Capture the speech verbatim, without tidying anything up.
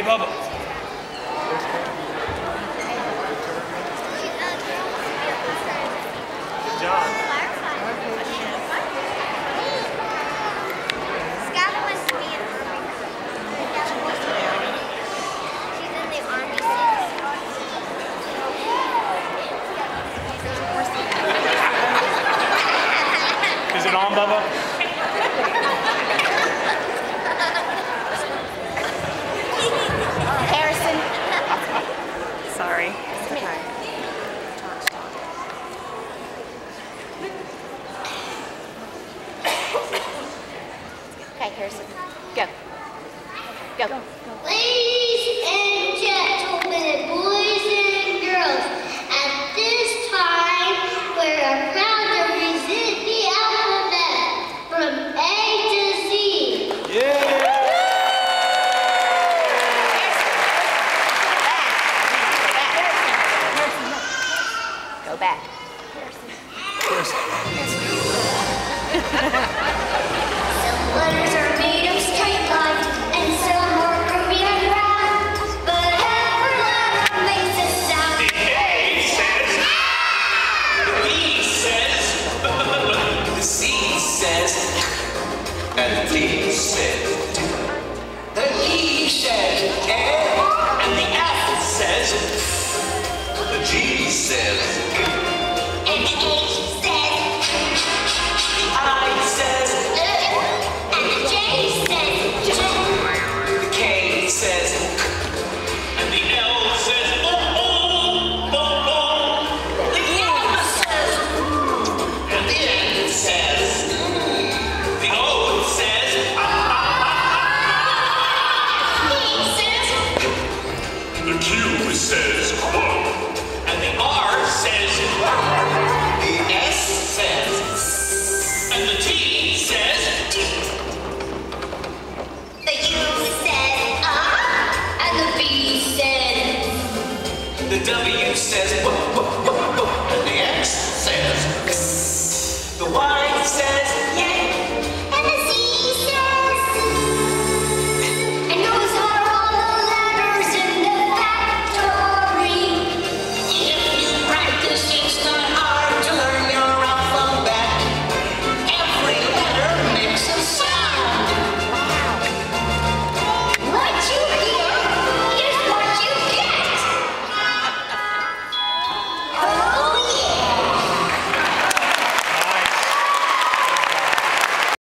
Bubba. Good job. Skylar wants to be an army. She's in the army since. Is it on, Bubba? Harrison. Sorry. Okay. Okay, Harrison. Go. Go. Go. Ladies and gentlemen, boys and girls, at this time we're proud to present the alphabet from A to Z. Yeah! Go back. The letters